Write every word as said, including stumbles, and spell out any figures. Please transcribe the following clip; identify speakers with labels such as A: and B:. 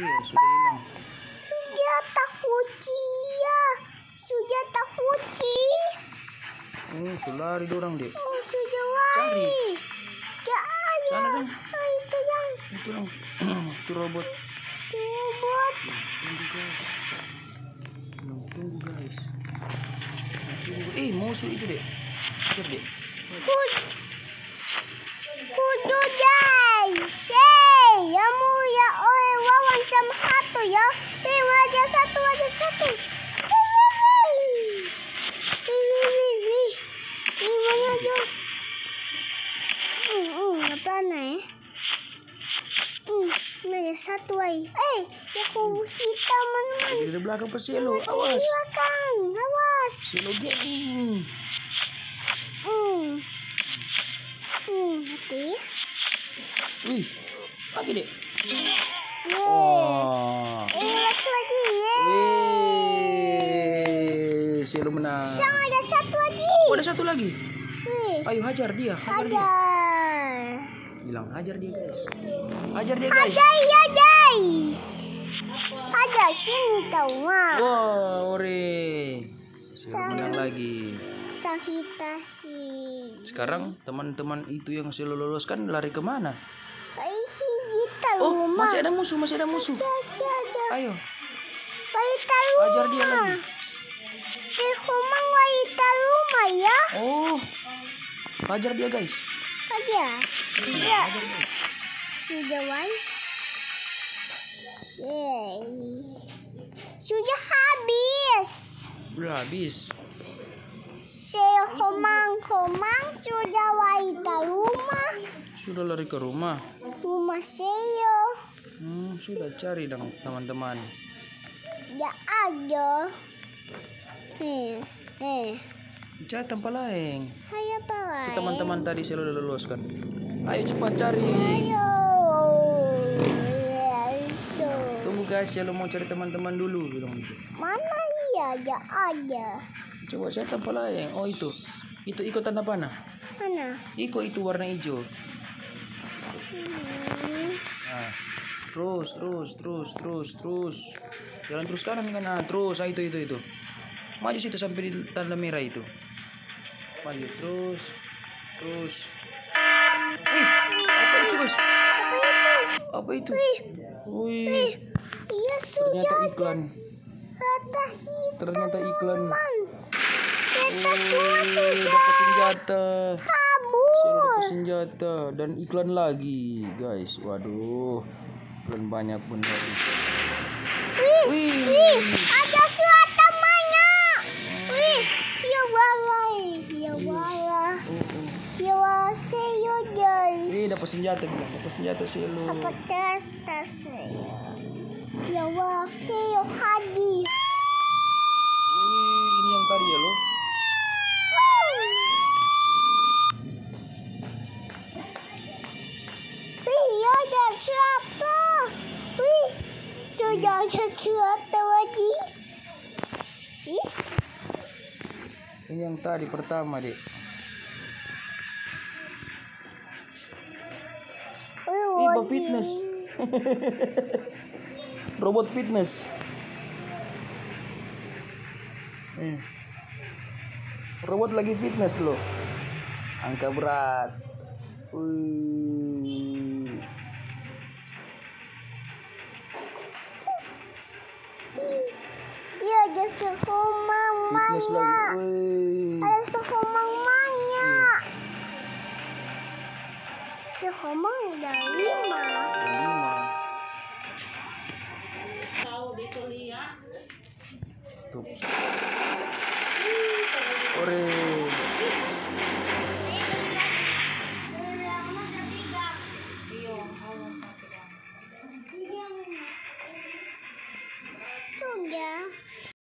A: Iya, sudah hilang.
B: Senjata kunci ya. Senjata kunci.
A: Oh, selari dorang deh.
B: Oh, sudah wai.
A: Cari.
B: Cari.
A: Sana dong.
B: Oh, itu yang.
A: Itu dong. Itu robot.
B: Itu robot.
A: Tunggu guys. Tunggu guys. Tunggu. Eh, musuh itu deh. Kejar deh.
B: Kud. Kudu guys. Hey, kamu ya oi wawan sama satu ya. Hei, wajah satu, wajah satu. Wih, wih, wih, wih. Wih, mana tuh? Hmm, hmm, apa nih? Hmm, wajah satu ay. Eh, ya aku hitam mana?
A: Di belakang Perselo.
B: Di
A: Awas.
B: belakang, awas.
A: Perselo gaming.
B: Hmm. Hmm, mati.
A: Wih, lagi deh.
B: Yeay.
A: Wah.
B: Eh, lagi lagi. Yeay.
A: Wih, Perselo menang.
B: Sang ada satu lagi.
A: Oh, ada satu lagi.
B: Wih.
A: Ayo hajar dia, hajar dia.
B: Hajar.
A: Bilang hajar dia guys. Hajar dia guys.
B: Hajar ya guys. Hajar sini tahu mah.
A: Wow, ore. Perselo menang lagi.
B: Sang hitahi.
A: Sekarang teman-teman itu yang Perselo loloskan lari kemana?
B: Kayak kita
A: Oh,
B: rumah.
A: masih ada musuh, masih ada musuh.
B: Masih ada.
A: Ayo,
B: Waita rumah.
A: hajar dia lagi.
B: Si Humang waita rumah ya.
A: Oh, hajar dia guys.
B: Aja. Ya. Sudah wai. Yeay. Sudah habis.
A: Udah habis.
B: Si Humang Humang sudah waita rumah.
A: Sudah lari ke rumah.
B: Rumah Seo.
A: Hmm, sudah cari dong teman-teman.
B: Ya ada. Eh, eh.
A: Cari tempat lain.
B: Hai apa wai?
A: Teman-teman tadi Perselo udah loloskan. Ayo cepat cari.
B: Ayo. Itu.
A: Tunggu guys, Perselo mau cari teman-teman dulu bilang gitu.
B: Mana ya ada ada.
A: Coba cari tempat lain. Oh itu, itu ikut tanda panah.
B: Mana?
A: Ikut itu warna hijau.
B: Hmm.
A: Nah, terus, terus, terus, terus, terus. Jalan terus kanan kan? Nah, terus. Ah, itu, itu, itu. Maju situ sampai di tanda merah itu. Maju terus, terus. Wih, apa itu guys? Apa itu? Wih,
B: Iya sudah.
A: ternyata iklan.
B: Rata hitam.
A: Ternyata iklan.
B: Kita semua
A: Wih,
B: sudah
A: dapat senjata.
B: kabur.
A: Saya dapat senjata dan iklan lagi, guys. Waduh, iklan banyak bener.
B: Wih,
A: Wih,
B: wih, ada suara mana? Wih, ya walai, ya wala,
A: oh, oh.
B: ya wala saya guys.
A: Wih, dapat senjata bilang, dapat senjata Perselo.
B: Apa tes tes saya? Ya wala saya hadi.
A: Wih, ini yang tadi ya lo.
B: Wih, ada siapa? Wih, sudah ada suatu lagi. Ih,
A: Ini yang tadi pertama dek.
B: wih,
A: Ih, fitness. Robot fitness. Eh. Robot lagi fitness loh. Angka berat. Wih.
B: iya ada sekumang
A: Fitness lagi.
B: banyak.
A: Wih.
B: Ada sekumang banyak. Sekumang udah lima.
A: Lima. Tuh.